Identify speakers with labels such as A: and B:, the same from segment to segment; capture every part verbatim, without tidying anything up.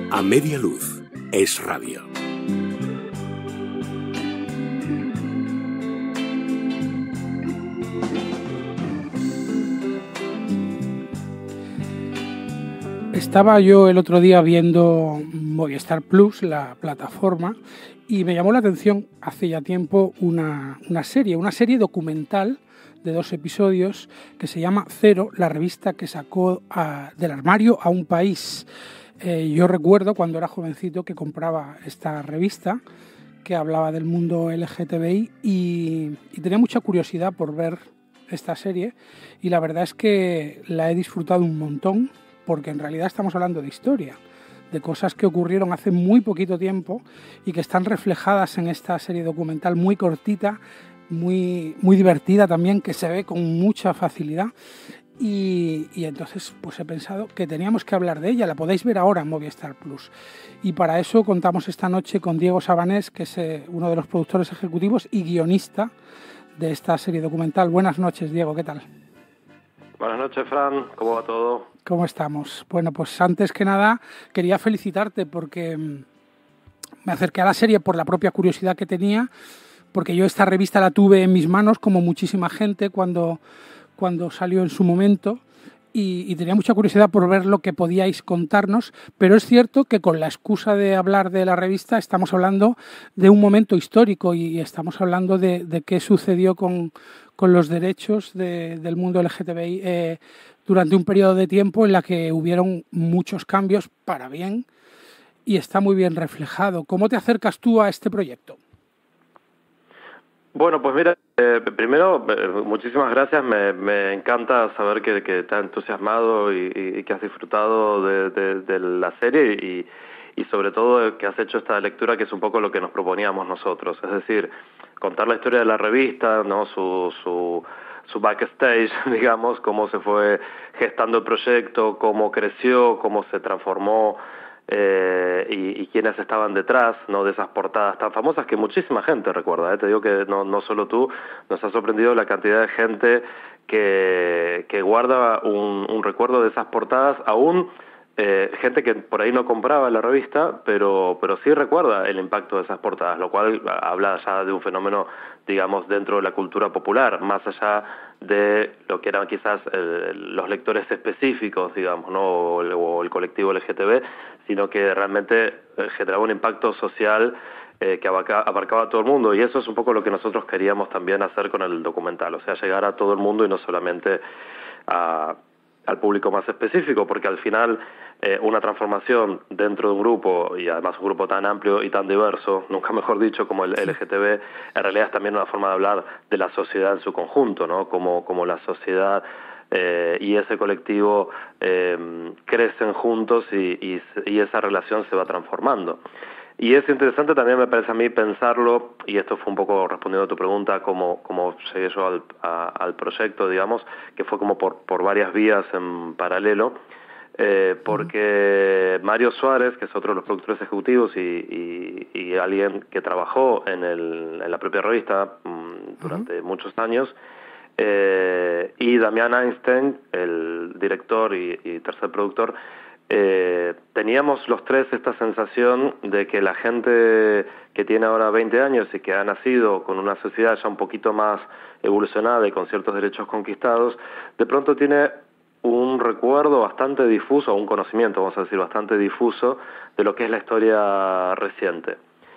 A: A media luz es radio.
B: Estaba yo el otro día viendo Movistar Plus, la plataforma, y me llamó la atención hace ya tiempo una, una serie, una serie documental de dos episodios que se llama Cero, la revista que sacó a, del armario a un país. Eh, yo recuerdo cuando era jovencito que compraba esta revista que hablaba del mundo L G T B I y, y tenía mucha curiosidad por ver esta serie y la verdad es que la he disfrutado un montón porque en realidad estamos hablando de historia, de cosas que ocurrieron hace muy poquito tiempo y que están reflejadas en esta serie documental muy cortita, muy, muy divertida también, que se ve con mucha facilidad. Y, y entonces pues he pensado que teníamos que hablar de ella. La podéis ver ahora en Movistar Plus. Y para eso contamos esta noche con Diego Sabanés, que es eh, uno de los productores ejecutivos y guionista de esta serie documental. Buenas noches, Diego, ¿qué tal?
C: Buenas noches, Fran. ¿Cómo va todo?
B: ¿Cómo estamos? Bueno, pues antes que nada quería felicitarte porque me acerqué a la serie por la propia curiosidad que tenía, porque yo esta revista la tuve en mis manos como muchísima gente cuando... cuando salió en su momento y, y tenía mucha curiosidad por ver lo que podíais contarnos, pero es cierto que con la excusa de hablar de la revista estamos hablando de un momento histórico y estamos hablando de, de qué sucedió con, con los derechos de, del mundo L G T B I eh, durante un periodo de tiempo en la que hubieron muchos cambios para bien y está muy bien reflejado. ¿Cómo te acercas tú a este proyecto?
C: Bueno, pues mira, eh, primero, eh, muchísimas gracias. Me, me encanta saber que, que te has entusiasmado y, y, y que has disfrutado de, de, de la serie y, y sobre todo que has hecho esta lectura que es un poco lo que nos proponíamos nosotros. Es decir, contar la historia de la revista, ¿no? Su, su, su backstage, digamos, cómo se fue gestando el proyecto, cómo creció, cómo se transformó. Eh, y, y quienes estaban detrás, ¿no?, de esas portadas tan famosas que muchísima gente recuerda, ¿eh? Te digo que no, no solo tú, nos ha sorprendido la cantidad de gente que, que guarda un, un recuerdo de esas portadas, aún eh, gente que por ahí no compraba la revista, pero, pero sí recuerda el impacto de esas portadas, lo cual habla ya de un fenómeno, digamos, dentro de la cultura popular, más allá de lo que eran quizás eh, los lectores específicos, digamos, ¿no?, o el, o el colectivo L G T B, sino que realmente eh, generaba un impacto social eh, que abarca, abarcaba a todo el mundo, y eso es un poco lo que nosotros queríamos también hacer con el documental, o sea, llegar a todo el mundo y no solamente a, al público más específico, porque al final eh, una transformación dentro de un grupo, y además un grupo tan amplio y tan diverso, nunca mejor dicho, como el L G T B, en realidad es también una forma de hablar de la sociedad en su conjunto, ¿no?, como, como la sociedad Eh, y ese colectivo eh, crecen juntos y, y, y esa relación se va transformando. Y es interesante también, me parece a mí, pensarlo, y esto fue un poco respondiendo a tu pregunta, cómo, cómo llegué yo al, a, al proyecto, digamos, que fue como por, por varias vías en paralelo, eh, porque Mario Suárez, que es otro de los productores ejecutivos y, y, y alguien que trabajó en, el, en la propia revista mmm, durante uh-huh. muchos años, Eh, y Damián Einstein, el director y, y tercer productor, eh, teníamos los tres esta sensación de que la gente que tiene ahora veinte años y que ha nacido con una sociedad ya un poquito más evolucionada y con ciertos derechos conquistados, de pronto tiene un recuerdo bastante difuso, un conocimiento, vamos a decir, bastante difuso de lo que es la historia reciente.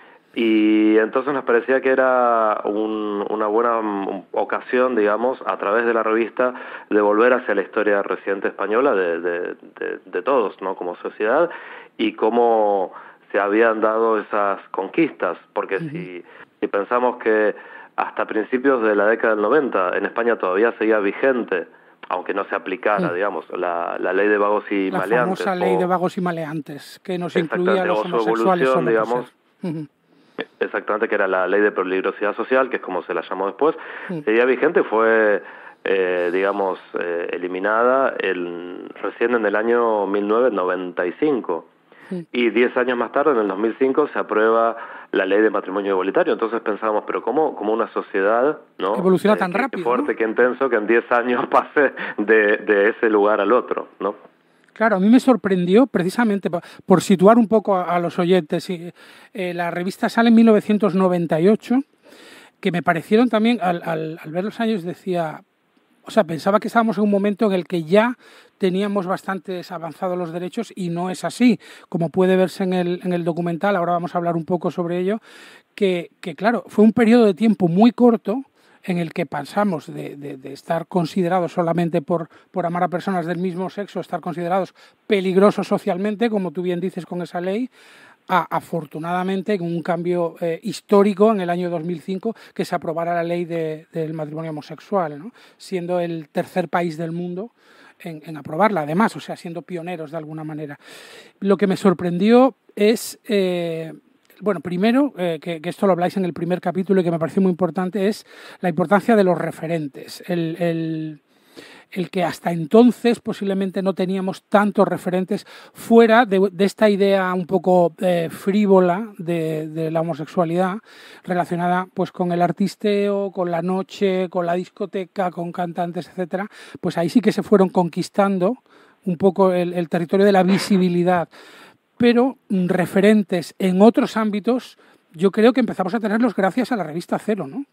C: Y entonces nos parecía que era un, una buena ocasión, digamos, a través de la revista, de volver hacia la historia reciente española de, de, de, de todos, ¿no?, como sociedad, y cómo se habían dado esas conquistas, porque uh-huh. si, si pensamos que hasta principios de la década del noventa en España todavía seguía vigente, aunque no se aplicara, sí. digamos, la, la ley de vagos y
B: la
C: maleantes.
B: La famosa ley
C: o,
B: de vagos y maleantes, que nos incluía a los homosexuales o no,
C: digamos, uh-huh. Exactamente, que era la ley de peligrosidad social, que es como se la llamó después, sí. seguía vigente, fue, eh, digamos, eh, eliminada el, recién en el año mil novecientos noventa y cinco. Sí. Y diez años más tarde, en el dos mil cinco, se aprueba la ley de matrimonio igualitario. Entonces pensábamos, pero ¿cómo, cómo una sociedad, ¿no?,
B: evoluciona
C: eh,
B: tan
C: que,
B: rápido,
C: que fuerte,
B: ¿no?,
C: que intenso, que en diez años pase de, de ese lugar al otro, ¿no?
B: Claro, a mí me sorprendió precisamente por, por situar un poco a, a los oyentes. Eh, la revista sale en mil novecientos noventa y ocho, que me parecieron también, al, al, al ver los años decía, o sea, pensaba que estábamos en un momento en el que ya teníamos bastante avanzados los derechos y no es así, como puede verse en el, en el documental. Ahora vamos a hablar un poco sobre ello, que, que claro, fue un periodo de tiempo muy corto en el que pasamos de, de, de estar considerados solamente por, por amar a personas del mismo sexo, estar considerados peligrosos socialmente, como tú bien dices con esa ley, a, afortunadamente, con un cambio eh, histórico en el año dos mil cinco, que se aprobara la ley de, del matrimonio homosexual, ¿no? Siendo el tercer país del mundo en, en aprobarla, además, o sea, siendo pioneros de alguna manera. Lo que me sorprendió es... Eh, Bueno, primero, eh, que, que esto lo habláis en el primer capítulo y que me pareció muy importante, es la importancia de los referentes. El, el, el que hasta entonces posiblemente no teníamos tantos referentes fuera de, de esta idea un poco eh, frívola de, de la homosexualidad, relacionada pues con el artisteo, con la noche, con la discoteca, con cantantes, etcétera. Pues ahí sí que se fueron conquistando un poco el, el territorio de la visibilidad. Pero referentes en otros ámbitos, yo creo que empezamos a tenerlos gracias a la revista Cero, ¿no?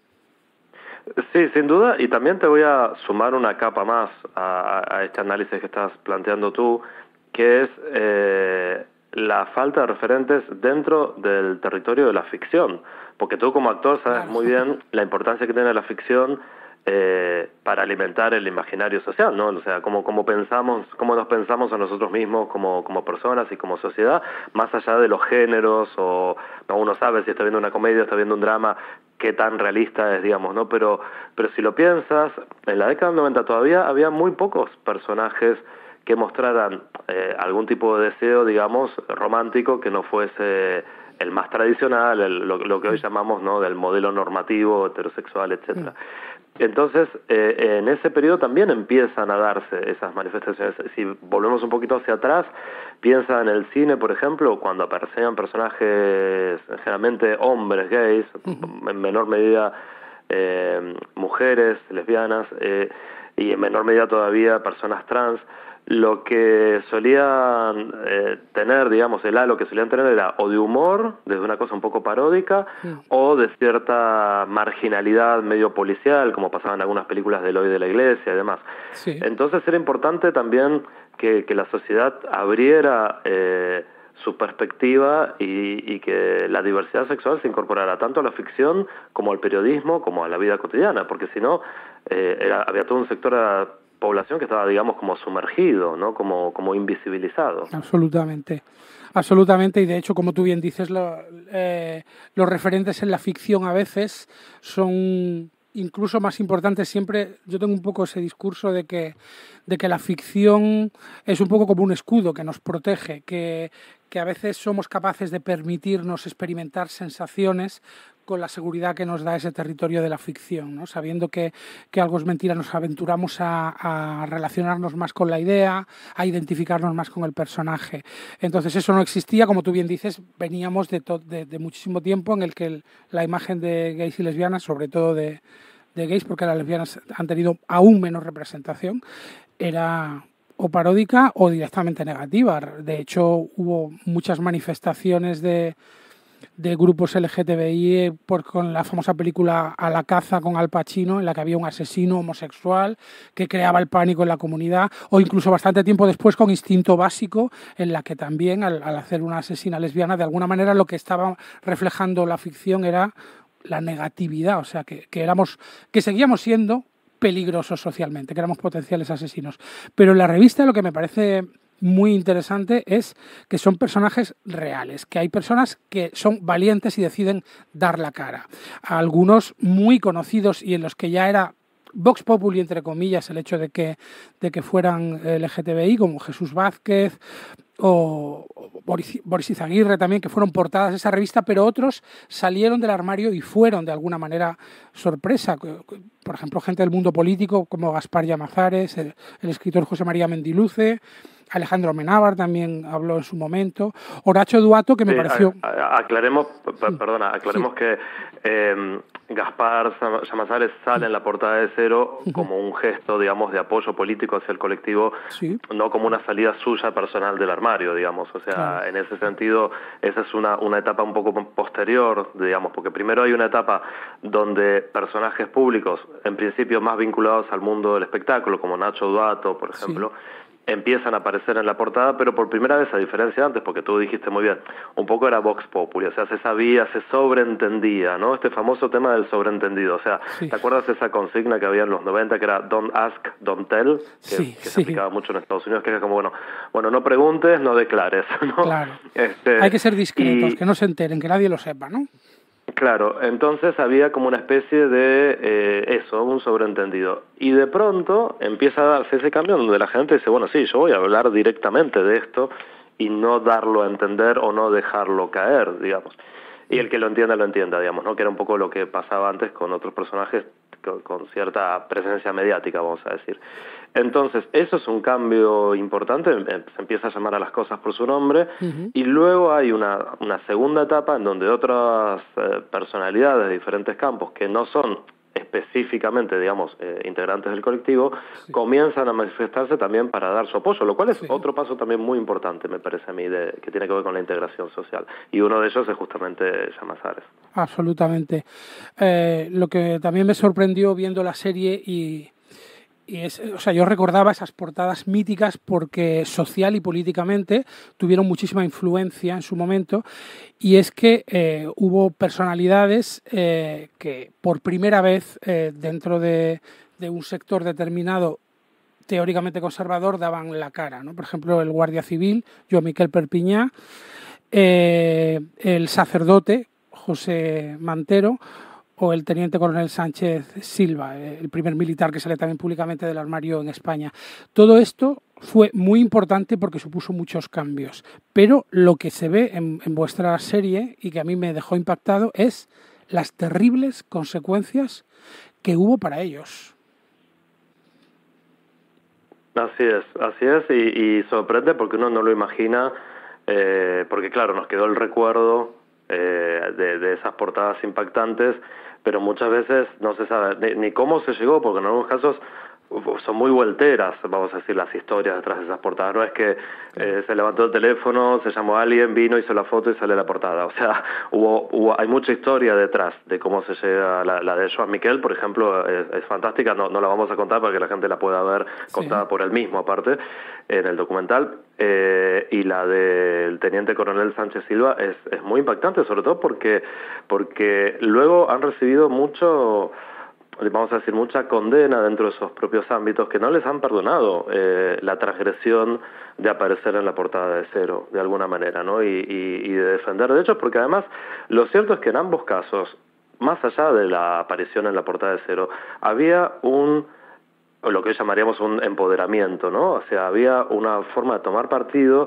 C: Sí, sin duda, y también te voy a sumar una capa más a, a este análisis que estás planteando tú, que es eh, la falta de referentes dentro del territorio de la ficción, porque tú como actor sabes claro. muy bien la importancia que tiene la ficción Eh, para alimentar el imaginario social, ¿no? O sea, cómo, cómo pensamos, cómo nos pensamos a nosotros mismos como, como personas y como sociedad, más allá de los géneros, o no, uno sabe si está viendo una comedia, está viendo un drama, qué tan realista es, digamos, ¿no? Pero, pero si lo piensas, en la década del noventa todavía había muy pocos personajes que mostraran eh, algún tipo de deseo, digamos, romántico que no fuese el más tradicional, el, lo, lo que hoy llamamos, ¿no?, del modelo normativo, heterosexual, etcétera. Entonces, eh, en ese periodo también empiezan a darse esas manifestaciones. Si volvemos un poquito hacia atrás, piensa en el cine, por ejemplo, cuando aparecían personajes, generalmente hombres gays, uh-huh. en menor medida eh, mujeres lesbianas, eh, y en menor medida todavía personas trans, lo que solían eh, tener, digamos, el halo que solían tener era o de humor, desde una cosa un poco paródica, sí. o de cierta marginalidad medio policial, como pasaba en algunas películas de Eloy de la Iglesia y demás. Sí. Entonces era importante también que, que la sociedad abriera eh, su perspectiva y, y que la diversidad sexual se incorporara tanto a la ficción como al periodismo, como a la vida cotidiana, porque si no, eh, era, había todo un sector a, población que estaba, digamos, como sumergido, ¿no? Como, como invisibilizado.
B: Absolutamente, absolutamente, y de hecho, como tú bien dices, lo, eh, los referentes en la ficción a veces son incluso más importantes. Siempre yo tengo un poco ese discurso de que, de que la ficción es un poco como un escudo que nos protege, que, que a veces somos capaces de permitirnos experimentar sensaciones con la seguridad que nos da ese territorio de la ficción, ¿no? Sabiendo que, que algo es mentira, nos aventuramos a, a relacionarnos más con la idea, a identificarnos más con el personaje. Entonces eso no existía, como tú bien dices, veníamos de, to, de, de muchísimo tiempo en el que el, la imagen de gays y lesbianas, sobre todo de, de gays, porque las lesbianas han tenido aún menos representación, era o paródica o directamente negativa. De hecho, hubo muchas manifestaciones de de grupos L G T B I por, con la famosa película A la caza con Al Pacino, en la que había un asesino homosexual que creaba el pánico en la comunidad, o incluso bastante tiempo después con Instinto Básico, en la que también al, al hacer una asesina lesbiana, de alguna manera lo que estaba reflejando la ficción era la negatividad, o sea, que, que, éramos, que seguíamos siendo peligrosos socialmente, que éramos potenciales asesinos. Pero en la revista lo que me parece muy interesante es que son personajes reales, que hay personas que son valientes y deciden dar la cara. Algunos muy conocidos y en los que ya era Vox Populi, entre comillas, el hecho de que, de que fueran L G T B I, como Jesús Vázquez o Boris, Boris Izaguirre también, que fueron portadas de esa revista, pero otros salieron del armario y fueron de alguna manera sorpresa. Por ejemplo, gente del mundo político como Gaspar Llamazares, el, el escritor José María Mendiluce, Alejandro Amenábar también habló en su momento, Horacio Duato, que me
C: sí,
B: pareció...
C: A, a, aclaremos, sí. perdona, aclaremos sí. que eh, Gaspar Llamazares sale en la portada de Cero uh-huh. como un gesto, digamos, de apoyo político hacia el colectivo, sí. no como una salida suya personal del armario, digamos. O sea, claro. en ese sentido, esa es una, una etapa un poco posterior, digamos, porque primero hay una etapa donde personajes públicos, en principio más vinculados al mundo del espectáculo, como Nacho Duato, por ejemplo, sí. empiezan a aparecer en la portada, pero por primera vez, a diferencia de antes, porque tú dijiste muy bien, un poco era Vox Populi, o sea, se sabía, se sobreentendía, ¿no? Este famoso tema del sobreentendido, o sea, sí. ¿te acuerdas de esa consigna que había en los noventa que era don't ask, don't tell? Que,
B: sí,
C: que
B: sí.
C: se aplicaba mucho en Estados Unidos, que era como, bueno, bueno, no preguntes, no declares, ¿no?
B: Claro,
C: este,
B: hay que ser discretos,
C: y...
B: que no se enteren, que nadie lo sepa, ¿no?
C: Claro, entonces había como una especie de eh, eso, un sobreentendido. Y de pronto empieza a darse ese cambio donde la gente dice, bueno, sí, yo voy a hablar directamente de esto y no darlo a entender o no dejarlo caer, digamos. Y el que lo entienda, lo entienda, digamos, ¿no? Que era un poco lo que pasaba antes con otros personajes con, con cierta presencia mediática, vamos a decir. Entonces, eso es un cambio importante, se empieza a llamar a las cosas por su nombre, uh-huh. y luego hay una, una segunda etapa en donde otras eh, personalidades de diferentes campos, que no son específicamente, digamos, eh, integrantes del colectivo, sí. comienzan a manifestarse también para dar su apoyo, lo cual es sí. otro paso también muy importante, me parece a mí, de, que tiene que ver con la integración social. Y uno de ellos es justamente Llamazares.
B: Absolutamente. Eh, lo que también me sorprendió viendo la serie y... Y es, o sea, yo recordaba esas portadas míticas porque social y políticamente tuvieron muchísima influencia en su momento, y es que eh, hubo personalidades eh, que por primera vez eh, dentro de, de un sector determinado teóricamente conservador daban la cara, ¿no? Por ejemplo, el guardia civil, Joan Miquel Perpiñá, eh, el sacerdote José Mantero, o el teniente coronel Sánchez Silva, el primer militar que sale también públicamente del armario en España. Todo esto fue muy importante porque supuso muchos cambios, pero lo que se ve en, en vuestra serie y que a mí me dejó impactado es las terribles consecuencias que hubo para ellos.
C: Así es, así es, y, y sorprende porque uno no lo imagina, eh, porque claro, nos quedó el recuerdo eh, de, de esas portadas impactantes, pero muchas veces no se sabe ni, ni cómo se llegó, porque en algunos casos son muy volteras, vamos a decir, las historias detrás de esas portadas. No es que eh, se levantó el teléfono, se llamó a alguien, vino, hizo la foto y sale la portada. O sea, hubo, hubo hay mucha historia detrás de cómo se llega. La, la de Joan Miquel, por ejemplo, es, es fantástica. No, no la vamos a contar para que la gente la pueda ver contada sí. por él mismo, aparte, en el documental. Eh, y la del teniente coronel Sánchez Silva es, es muy impactante, sobre todo porque, porque luego han recibido mucho... vamos a decir, mucha condena dentro de esos propios ámbitos que no les han perdonado eh, la transgresión de aparecer en la portada de Cero, de alguna manera, ¿no? Y, y, y de defender derechos, porque además lo cierto es que en ambos casos, más allá de la aparición en la portada de Cero, había un, o lo que hoy llamaríamos un empoderamiento, ¿no? O sea, había una forma de tomar partido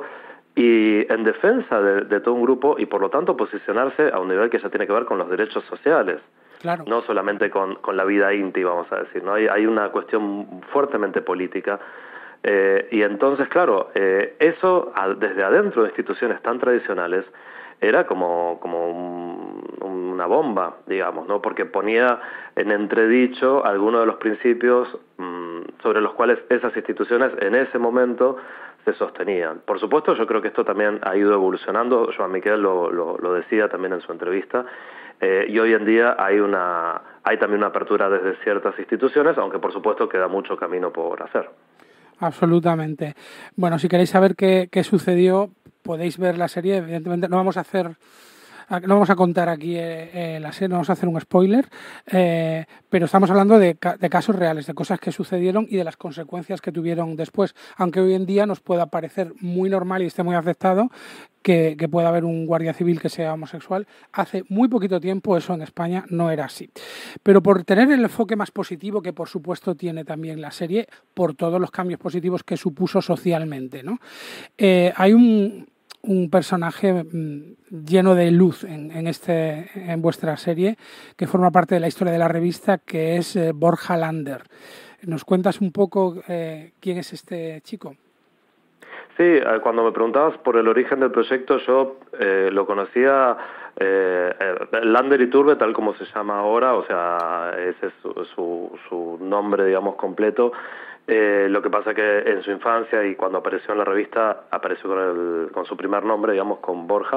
C: y en defensa de, de todo un grupo y por lo tanto posicionarse a un nivel que ya tiene que ver con los derechos sociales.
B: Claro. No
C: solamente con, con la vida íntima, vamos a decir, ¿no? Hay, hay una cuestión fuertemente política. Eh, y entonces, claro, eh, eso a, desde adentro de instituciones tan tradicionales era como, como un, una bomba, digamos, ¿no? Porque ponía en entredicho algunos de los principios mmm, sobre los cuales esas instituciones en ese momento se sostenían. Por supuesto, yo creo que esto también ha ido evolucionando. Joan Miquel lo, lo, lo decía también en su entrevista. Eh, y hoy en día hay una hay también una apertura desde ciertas instituciones, aunque por supuesto queda mucho camino por hacer.
B: Absolutamente. Bueno, si queréis saber qué, qué sucedió, podéis ver la serie. Evidentemente no vamos a hacer, no vamos a contar aquí eh, eh, la serie, no vamos a hacer un spoiler, eh, pero estamos hablando de, de casos reales, de cosas que sucedieron y de las consecuencias que tuvieron después, aunque hoy en día nos pueda parecer muy normal y esté muy aceptado que, que pueda haber un guardia civil que sea homosexual. Hace muy poquito tiempo eso en España no era así. Pero por tener el enfoque más positivo, que por supuesto tiene también la serie, por todos los cambios positivos que supuso socialmente, ¿no? Eh, hay un... un personaje lleno de luz en, en, este, en vuestra serie, que forma parte de la historia de la revista, que es eh, Borja Lander. ¿Nos cuentas un poco eh, quién es este chico?
C: Sí, cuando me preguntabas por el origen del proyecto, yo eh, lo conocía, eh, Lander Iturbe, tal como se llama ahora, o sea, ese es su, su, su nombre, digamos, completo. Eh, lo que pasa que en su infancia y cuando apareció en la revista, apareció con, el, con su primer nombre, digamos, con Borja.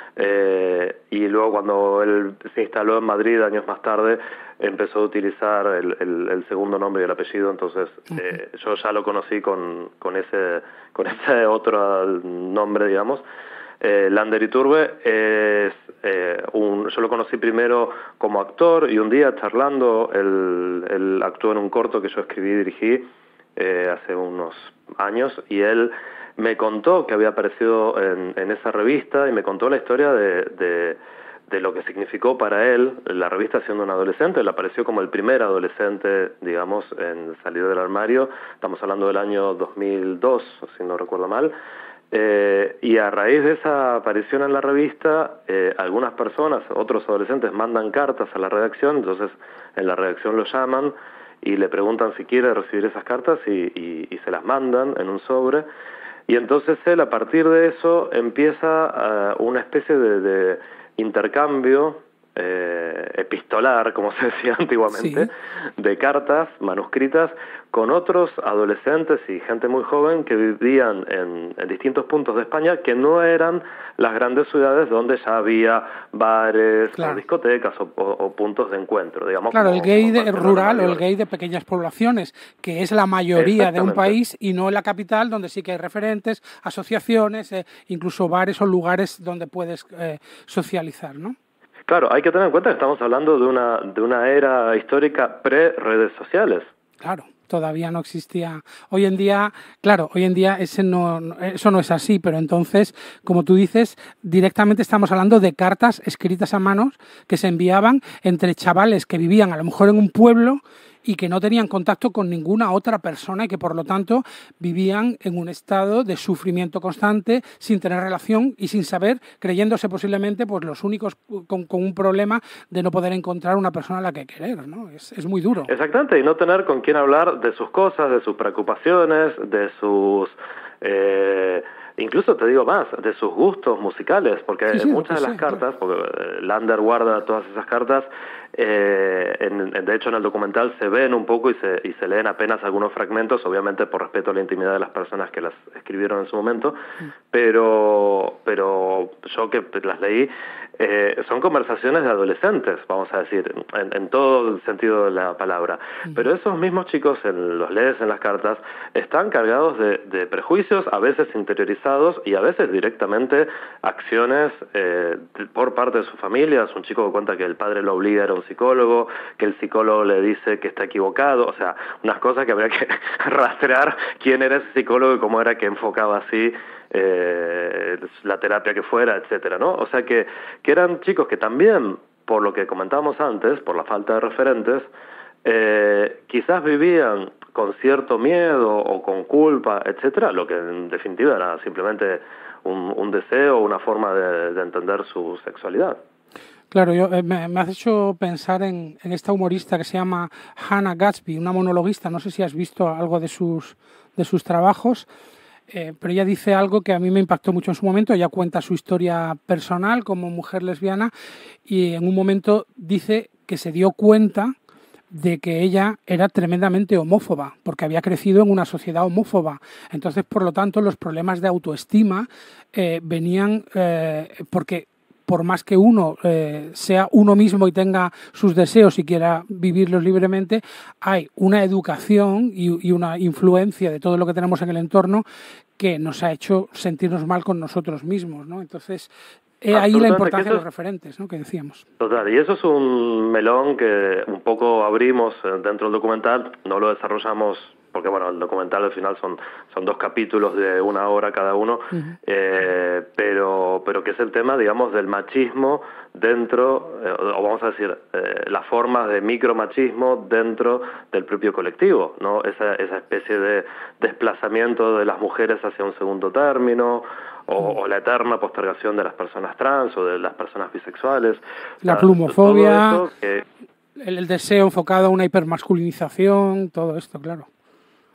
C: Eh, y luego cuando él se instaló en Madrid años más tarde empezó a utilizar el, el, el segundo nombre y el apellido, entonces eh, yo ya lo conocí con, con ese con ese otro nombre, digamos. eh, Lander Iturbe es eh, un, yo lo conocí primero como actor y un día charlando él, él actuó en un corto que yo escribí y dirigí eh, hace unos años y él me contó que había aparecido en, en esa revista y me contó la historia de, de, de lo que significó para él la revista siendo un adolescente. Él apareció como el primer adolescente, digamos, en salir del armario. Estamos hablando del año dos mil dos, si no recuerdo mal. Eh, y a raíz de esa aparición en la revista, eh, algunas personas, otros adolescentes, mandan cartas a la redacción. Entonces en la redacción lo llaman y le preguntan si quiere recibir esas cartas y, y, y se las mandan en un sobre. Y entonces él, a partir de eso, empieza uh, una especie de, de intercambio eh, epistolar, como se decía antiguamente, sí, de cartas manuscritas con otros adolescentes y gente muy joven que vivían en, en distintos puntos de España que no eran las grandes ciudades donde ya había bares, claro, o discotecas o, o, o puntos de encuentro, digamos.
B: Claro,
C: como,
B: el gay
C: como
B: de, rural o el gay de pequeñas poblaciones, que es la mayoría de un país y no en la capital, donde sí que hay referentes, asociaciones, eh, incluso bares o lugares donde puedes eh, socializar, ¿no?
C: Claro, hay que tener en cuenta que estamos hablando de una, de una era histórica pre-redes sociales.
B: Claro, todavía no existía. Hoy en día, claro, hoy en día ese no, eso no es así, pero entonces, como tú dices, directamente estamos hablando de cartas escritas a manos que se enviaban entre chavales que vivían a lo mejor en un pueblo y que no tenían contacto con ninguna otra persona y que por lo tanto vivían en un estado de sufrimiento constante, sin tener relación y sin saber, creyéndose posiblemente pues los únicos con, con un problema de no poder encontrar una persona a la que querer, ¿no? Es, es muy duro.
C: Exactamente, y no tener con quién hablar de sus cosas, de sus preocupaciones, de sus... Eh, incluso te digo más, de sus gustos musicales, porque sí, sí, muchas de las sí, cartas, claro, porque Lander guarda todas esas cartas, eh, en, en, de hecho en el documental se ven un poco y se, y se leen apenas algunos fragmentos, obviamente por respeto a la intimidad de las personas que las escribieron en su momento, sí, pero, pero yo que las leí, eh, son conversaciones de adolescentes, vamos a decir, en, en todo el sentido de la palabra, uh-huh, pero esos mismos chicos, en, los lees en las cartas, están cargados de, de prejuicios, a veces interiorizados y a veces directamente acciones eh, por parte de su familia. Es un chico que cuenta que el padre lo obliga a ir a un psicólogo, que el psicólogo le dice que está equivocado, o sea, unas cosas que habría que rastrear quién era ese psicólogo y cómo era que enfocaba así eh, la terapia que fuera, etcétera, ¿no? O sea que, que eran chicos que también, por lo que comentábamos antes, por la falta de referentes, eh, quizás vivían con cierto miedo o con culpa, etcétera, lo que en definitiva era simplemente un, un deseo, una forma de, de entender su sexualidad.
B: Claro, yo, eh, me, me has hecho pensar en, en esta humorista que se llama Hannah Gadsby, una monologuista, no sé si has visto algo de sus, de sus trabajos, eh, pero ella dice algo que a mí me impactó mucho en su momento. Ella cuenta su historia personal como mujer lesbiana y en un momento dice que se dio cuenta de que ella era tremendamente homófoba, porque había crecido en una sociedad homófoba. Entonces, por lo tanto, los problemas de autoestima eh, venían eh, porque por más que uno eh, sea uno mismo y tenga sus deseos y quiera vivirlos libremente, hay una educación y, y una influencia de todo lo que tenemos en el entorno que nos ha hecho sentirnos mal con nosotros mismos, ¿no? Entonces, he ahí la importancia de los referentes, ¿no?, que decíamos.
C: Total, y eso es un melón que un poco abrimos dentro del documental, no lo desarrollamos porque, bueno, el documental al final son, son dos capítulos de una hora cada uno, uh-huh, eh, pero, pero que es el tema, digamos, del machismo dentro, eh, o vamos a decir, eh, las formas de micromachismo dentro del propio colectivo, ¿no? Esa, esa especie de desplazamiento de las mujeres hacia un segundo término, o, o la eterna postergación de las personas trans o de las personas bisexuales.
B: La o sea, plumofobia, que... el, el deseo enfocado a una hipermasculinización, todo esto, claro.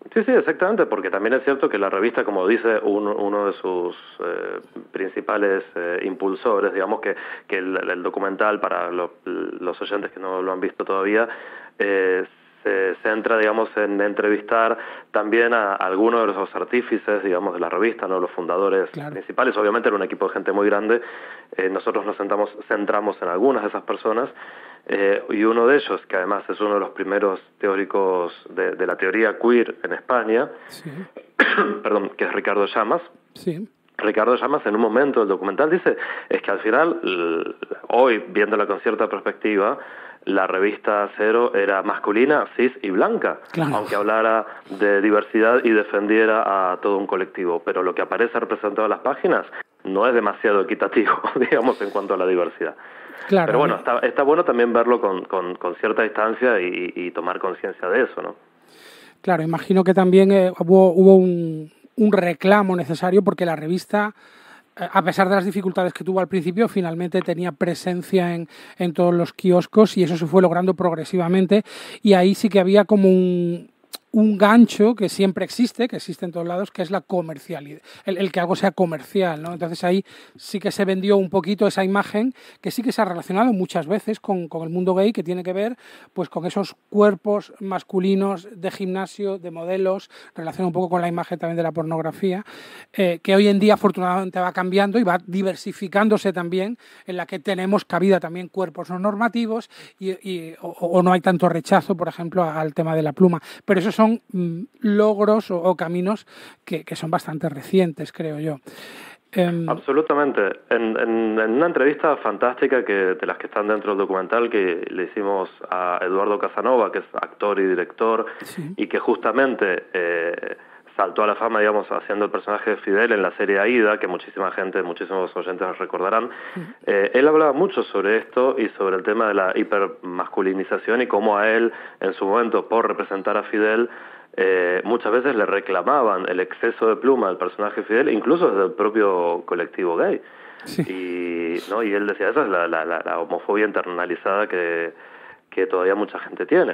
C: Sí, sí, exactamente, porque también es cierto que la revista, como dice uno, uno de sus eh, principales eh, impulsores, digamos que, que el, el documental, para lo, los oyentes que no lo han visto todavía, eh, se centra, digamos, en entrevistar también a, a algunos de los artífices, digamos, de la revista, ¿no? Los fundadores claro. principales. Obviamente era un equipo de gente muy grande. Eh, nosotros nos centramos, centramos en algunas de esas personas. Eh, y uno de ellos, que además es uno de los primeros teóricos de, de la teoría queer en España, sí. perdón, que es Ricardo Llamas.
B: Sí.
C: Ricardo Llamas en un momento del documental dice, es que al final, hoy, viéndola con cierta perspectiva, la revista Cero era masculina, cis y blanca, claro. aunque hablara de diversidad y defendiera a todo un colectivo. Pero lo que aparece representado en las páginas no es demasiado equitativo, digamos, en cuanto a la diversidad. Claro, Pero bueno, está, está bueno también verlo con, con, con cierta distancia y, y tomar conciencia de eso, ¿no?
B: Claro, imagino que también eh, hubo, hubo un, un reclamo necesario porque la revista, eh, a pesar de las dificultades que tuvo al principio, finalmente tenía presencia en, en todos los kioscos y eso se fue logrando progresivamente y ahí sí que había como un... un gancho que siempre existe, que existe en todos lados, que es la comercialidad, el, el que algo sea comercial, ¿no? Entonces ahí sí que se vendió un poquito esa imagen que sí que se ha relacionado muchas veces con, con el mundo gay, que tiene que ver pues con esos cuerpos masculinos de gimnasio, de modelos, relaciona un poco con la imagen también de la pornografía, eh, que hoy en día afortunadamente va cambiando y va diversificándose también, en la que tenemos cabida también cuerpos no normativos y, y, o, o no hay tanto rechazo, por ejemplo, al tema de la pluma. Pero eso son mm, logros o, o caminos que, que son bastante recientes, creo yo. Eh...
C: Absolutamente. En, en, en una entrevista fantástica que de las que están dentro del documental que le hicimos a Eduardo Casanova, que es actor y director, sí. y que justamente eh, saltó a la fama, digamos, haciendo el personaje de Fidel en la serie Aída, que muchísima gente, muchísimos oyentes recordarán. Sí. Eh, él hablaba mucho sobre esto y sobre el tema de la hipermasculinización y cómo a él, en su momento, por representar a Fidel, eh, muchas veces le reclamaban el exceso de pluma del personaje Fidel, incluso desde el propio colectivo gay. Sí. Y, ¿no? y él decía, esa es la, la, la homofobia internalizada que, que todavía mucha gente tiene.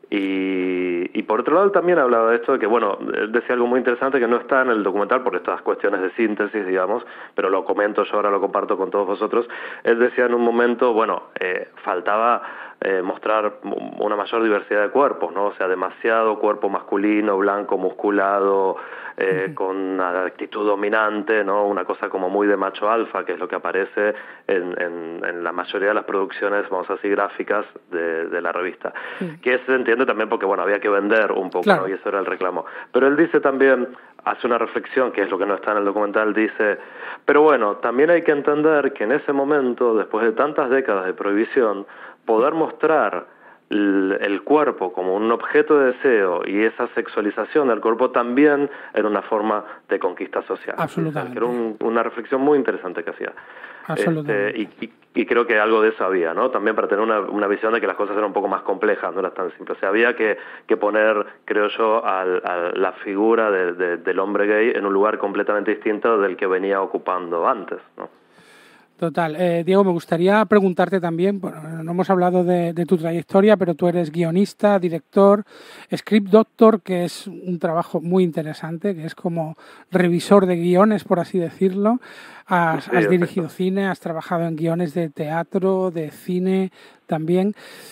C: Y, y por otro lado también hablaba de esto de que, bueno, decía algo muy interesante que no está en el documental por estas cuestiones de síntesis, digamos, pero lo comento yo, ahora lo comparto con todos vosotros. Él decía en un momento, bueno, eh, faltaba eh, mostrar una mayor diversidad de cuerpos, ¿no? O sea, demasiado cuerpo masculino, blanco, musculado, eh, uh-huh. con una actitud dominante, ¿no? Una cosa como muy de macho alfa, que es lo que aparece en, en, en la mayoría de las producciones, vamos a decir, gráficas de, de la revista. Uh-huh. Que se entiende también porque, bueno, había que vender un poco, claro. ¿no? Y eso era el reclamo. Pero él dice también, hace una reflexión, que es lo que no está en el documental, dice, pero bueno, también hay que entender que en ese momento, después de tantas décadas de prohibición, poder mostrar el, el cuerpo como un objeto de deseo y esa sexualización del cuerpo también era una forma de conquista social.
B: Absolutamente.
C: Era un, una reflexión muy interesante que hacía.
B: Absolutamente.
C: Este, y, y, y creo que algo de eso había, ¿no? También para tener una, una visión de que las cosas eran un poco más complejas, no eran tan simples. O sea, había que, que poner, creo yo, al, a la figura de, de, del hombre gay en un lugar completamente distinto del que venía ocupando antes, ¿no?
B: Total. Eh, Diego, me gustaría preguntarte también, bueno, no hemos hablado de, de tu trayectoria, pero tú eres guionista, director, script doctor, que es un trabajo muy interesante, que es como revisor de guiones, por así decirlo. Has, sí, has dirigido cine, has trabajado en guiones de teatro, de cine también.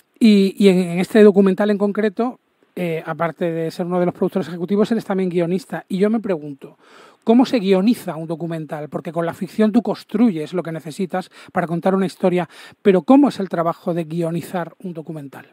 B: Y, y en, en este documental en concreto, eh, aparte de ser uno de los productores ejecutivos, eres también guionista. Y yo me pregunto, ¿cómo se guioniza un documental? Porque con la ficción tú construyes lo que necesitas para contar una historia, pero ¿cómo es el trabajo de guionizar un documental?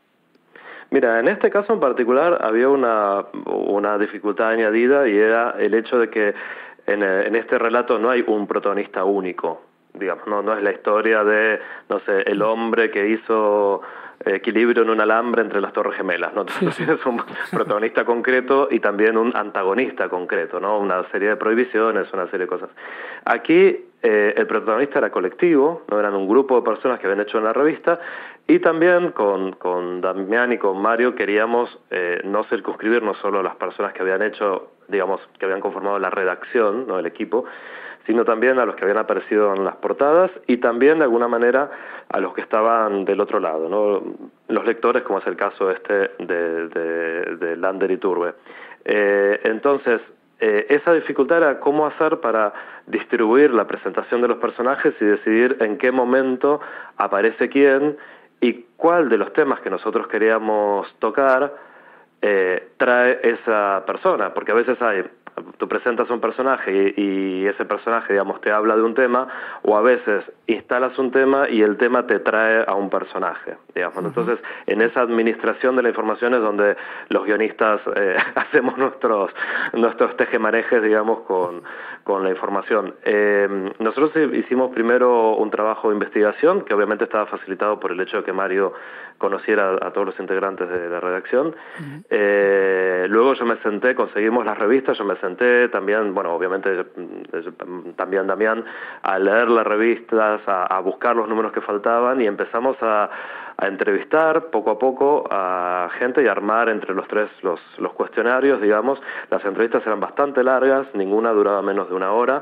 C: Mira, en este caso en particular había una, una dificultad añadida y era el hecho de que en, en este relato no hay un protagonista único, digamos, no, no es la historia de, no sé, el hombre que hizo equilibrio en un alambre entre las Torres Gemelas, ¿no? Entonces sí, sí. Es un protagonista concreto y también un antagonista concreto, ¿no? Una serie de prohibiciones, una serie de cosas. Aquí eh, el protagonista era colectivo, no eran un grupo de personas que habían hecho una revista, y también con, con Damián y con Mario queríamos eh, no circunscribirnos solo a las personas que habían hecho, digamos, que habían conformado la redacción, ¿no? El equipo, sino también a los que habían aparecido en las portadas y también de alguna manera a los que estaban del otro lado, ¿no? Los lectores, como es el caso este de, de, de Lander y Turbe. Eh, entonces, eh, esa dificultad era cómo hacer para distribuir la presentación de los personajes y decidir en qué momento aparece quién y cuál de los temas que nosotros queríamos tocar eh, trae esa persona, porque a veces hay, tú presentas un personaje y, y ese personaje, digamos, te habla de un tema, o a veces instalas un tema y el tema te trae a un personaje, digamos. Uh-huh. Entonces, en esa administración de la información es donde los guionistas eh, hacemos nuestros nuestros tejemanejes, digamos, con, con la información. Eh, nosotros hicimos primero un trabajo de investigación, que obviamente estaba facilitado por el hecho de que Mario conociera a todos los integrantes de la redacción. Uh-huh. Eh, luego yo me senté, conseguimos las revistas, yo me senté también, bueno, obviamente también Damián, a leer las revistas, a, a buscar los números que faltaban y empezamos a, a entrevistar poco a poco a gente y armar entre los tres los, los cuestionarios, digamos. Las entrevistas eran bastante largas, ninguna duraba menos de una hora,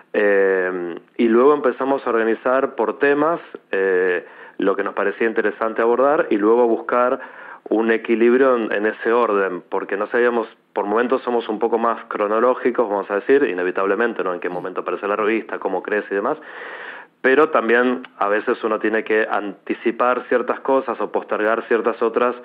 C: eh, y luego empezamos a organizar por temas eh, lo que nos parecía interesante abordar y luego buscar un equilibrio en, en ese orden, porque no sabíamos, por momentos somos un poco más cronológicos, vamos a decir, inevitablemente, ¿no? En qué momento aparece la revista, cómo crece y demás, pero también a veces uno tiene que anticipar ciertas cosas o postergar ciertas otras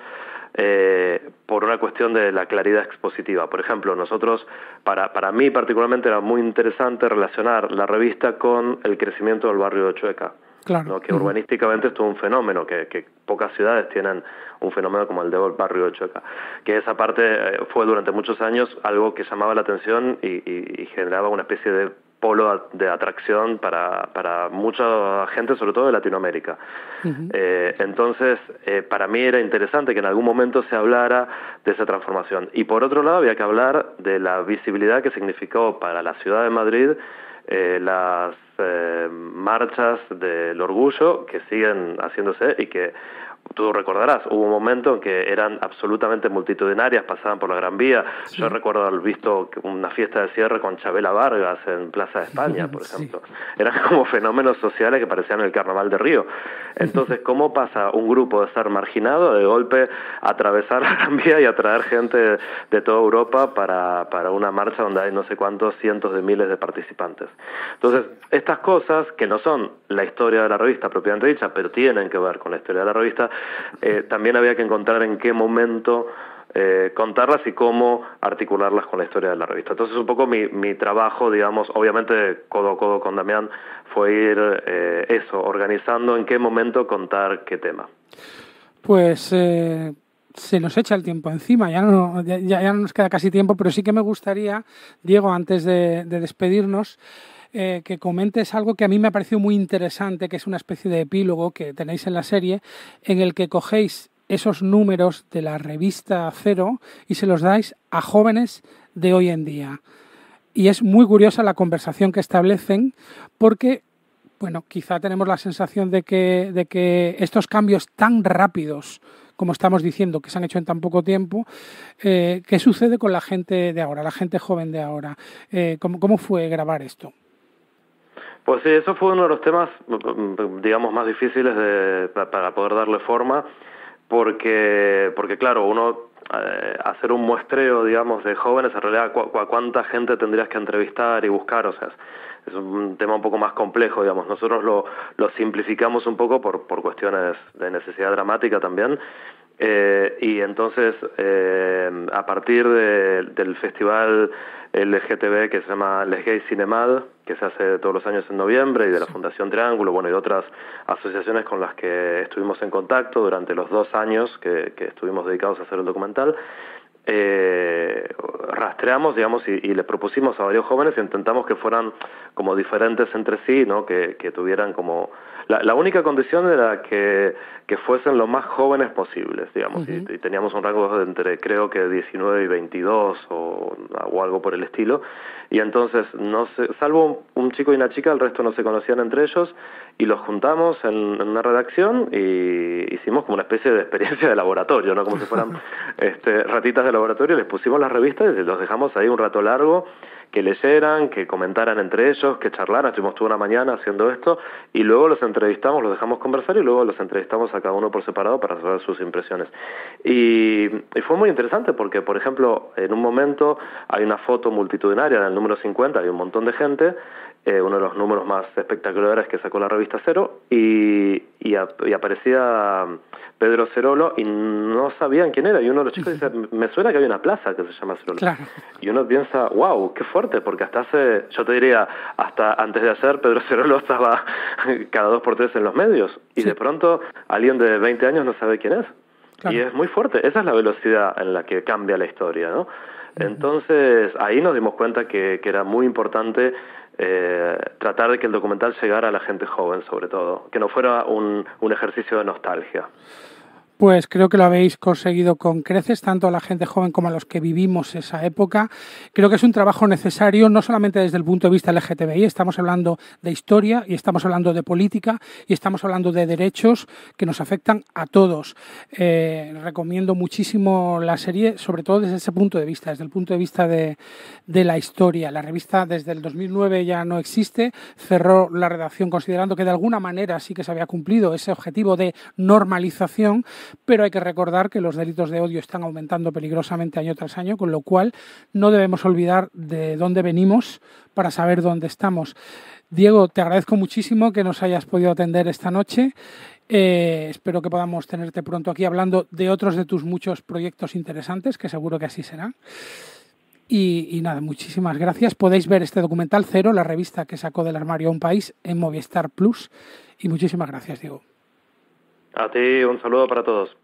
C: eh, por una cuestión de la claridad expositiva. Por ejemplo, nosotros, para, para mí particularmente era muy interesante relacionar la revista con el crecimiento del barrio de Chueca. Claro. ¿No? Que uh-huh. urbanísticamente esto es un fenómeno, que, que pocas ciudades tienen un fenómeno como el del barrio de Chueca. Que esa parte eh, fue durante muchos años algo que llamaba la atención y, y, y generaba una especie de polo de atracción para, para mucha gente, sobre todo de Latinoamérica. Uh-huh. Eh, entonces, eh, para mí era interesante que en algún momento se hablara de esa transformación. Y por otro lado, había que hablar de la visibilidad que significó para la ciudad de Madrid eh, las eh, marchas del orgullo que siguen haciéndose y que tú recordarás, hubo un momento en que eran absolutamente multitudinarias, pasaban por la Gran Vía. Sí. Yo recuerdo haber visto una fiesta de cierre con Chabela Vargas en Plaza de España, por ejemplo. Sí. Eran como fenómenos sociales que parecían el Carnaval de Río. Entonces, ¿cómo pasa un grupo de estar marginado de golpe a atravesar la Gran Vía y atraer gente de toda Europa para, para una marcha donde hay no sé cuántos cientos de miles de participantes? Entonces, estas cosas, que no son la historia de la revista propiamente dicha, pero tienen que ver con la historia de la revista, Eh, también había que encontrar en qué momento eh, contarlas y cómo articularlas con la historia de la revista. Entonces un poco mi, mi trabajo, digamos, obviamente codo a codo con Damián, fue ir eh, eso, organizando en qué momento contar qué tema.
B: Pues eh, se nos echa el tiempo encima, ya no, ya, ya no nos queda casi tiempo, pero sí que me gustaría, Diego, antes de, de despedirnos, Eh, que comentes algo que a mí me ha parecido muy interesante, que es una especie de epílogo que tenéis en la serie, en el que cogéis esos números de la revista Cero y se los dais a jóvenes de hoy en día. Y es muy curiosa la conversación que establecen porque, bueno, quizá tenemos la sensación de que, de que estos cambios tan rápidos, como estamos diciendo, que se han hecho en tan poco tiempo, eh, ¿qué sucede con la gente de ahora, la gente joven de ahora? Eh, ¿cómo, ¿Cómo fue grabar esto?
C: Pues sí, eso fue uno de los temas, digamos, más difíciles de, para poder darle forma, porque, porque claro, uno eh, hacer un muestreo, digamos, de jóvenes, en realidad, cu cu cuánta gente tendrías que entrevistar y buscar, o sea, es un tema un poco más complejo, digamos. Nosotros lo, lo simplificamos un poco por, por cuestiones de necesidad dramática también. Eh, y entonces, eh, a partir de, del festival L G T B que se llama Les Gays Cinemad, que se hace todos los años en noviembre, y de la Fundación Triángulo, bueno, y de otras asociaciones con las que estuvimos en contacto durante los dos años que, que estuvimos dedicados a hacer el documental, eh, rastreamos, digamos, y, y le propusimos a varios jóvenes e intentamos que fueran como diferentes entre sí, ¿no? Que, que tuvieran como... La, la única condición era que, que fuesen lo más jóvenes posibles, digamos, uh-huh. y, y teníamos un rango de entre, creo que diecinueve y veintidós o, o algo por el estilo, y entonces, no sé, salvo un chico y una chica, el resto no se conocían entre ellos, y los juntamos en, en una redacción y hicimos como una especie de experiencia de laboratorio, ¿no? Como si fueran este, ratitas de laboratorio, les pusimos las revistas y los dejamos ahí un rato largo, que leyeran, que comentaran entre ellos, que charlaran. Estuvimos toda una mañana haciendo esto y luego los entrevistamos, los dejamos conversar y luego los entrevistamos a cada uno por separado para saber sus impresiones. Y, y fue muy interesante porque, por ejemplo, en un momento hay una foto multitudinaria en el número cincuenta, hay un montón de gente, eh, uno de los números más espectaculares que sacó la revista Cero, y, y, a, y aparecía Pedro Cerolo y no sabían quién era, y uno de los chicos dice, me suena que hay una plaza que se llama Cerolo.
B: Claro.
C: Y uno piensa, wow, qué fuerte, porque hasta hace, yo te diría, hasta antes de hacer, Pedro Cerolo estaba cada dos por tres en los medios, y sí. De pronto alguien de veinte años no sabe quién es. Claro. Y es muy fuerte, esa es la velocidad en la que cambia la historia, ¿no? Uh-huh. Entonces, ahí nos dimos cuenta que, que era muy importante eh, tratar de que el documental llegara a la gente joven, sobre todo, que no fuera un, un ejercicio de nostalgia.
B: Pues creo que lo habéis conseguido con creces, tanto a la gente joven como a los que vivimos esa época. Creo que es un trabajo necesario, no solamente desde el punto de vista L G T B I, estamos hablando de historia y estamos hablando de política y estamos hablando de derechos que nos afectan a todos. Eh, recomiendo muchísimo la serie, sobre todo desde ese punto de vista, desde el punto de vista de, de la historia. La revista desde el dos mil nueve ya no existe, cerró la redacción considerando que de alguna manera sí que se había cumplido ese objetivo de normalización, pero hay que recordar que los delitos de odio están aumentando peligrosamente año tras año, con lo cual no debemos olvidar de dónde venimos para saber dónde estamos. Diego, te agradezco muchísimo que nos hayas podido atender esta noche. Eh, espero que podamos tenerte pronto aquí hablando de otros de tus muchos proyectos interesantes, que seguro que así serán. Y, y nada, muchísimas gracias. Podéis ver este documental Cero, la revista que sacó del armario a un país, en Movistar Plus. Y muchísimas gracias, Diego.
C: A ti, un saludo para todos.